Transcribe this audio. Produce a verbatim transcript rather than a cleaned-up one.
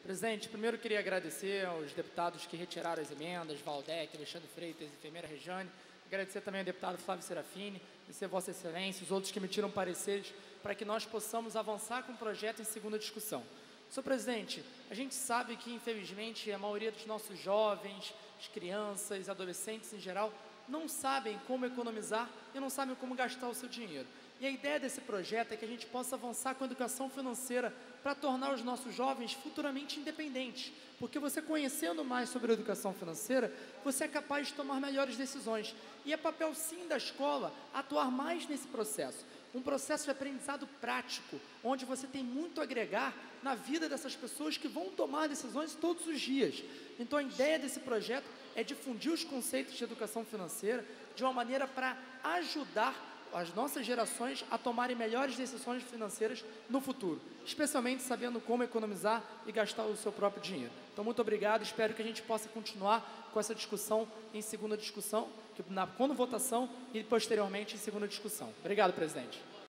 Presidente, primeiro eu queria agradecer aos deputados que retiraram as emendas, Valdec, Alexandre Freitas, enfermeira Rejane, agradecer também ao deputado Flávio Serafini, agradecer a Vossa Excelência, os outros que emitiram pareceres, para que nós possamos avançar com o projeto em segunda discussão. Senhor Presidente, a gente sabe que, infelizmente, a maioria dos nossos jovens, as crianças, adolescentes em geral, não sabem como economizar e não sabem como gastar o seu dinheiro. E a ideia desse projeto é que a gente possa avançar com a educação financeira para tornar os nossos jovens futuramente independentes. Porque você conhecendo mais sobre a educação financeira, você é capaz de tomar melhores decisões. E é papel sim da escola atuar mais nesse processo. Um processo de aprendizado prático, onde você tem muito a agregar na vida dessas pessoas que vão tomar decisões todos os dias. Então a ideia desse projeto é difundir os conceitos de educação financeira de uma maneira para ajudar as nossas gerações a tomarem melhores decisões financeiras no futuro, especialmente sabendo como economizar e gastar o seu próprio dinheiro. Então, muito obrigado, espero que a gente possa continuar com essa discussão em segunda discussão, na, quando votação e posteriormente em segunda discussão. Obrigado, presidente.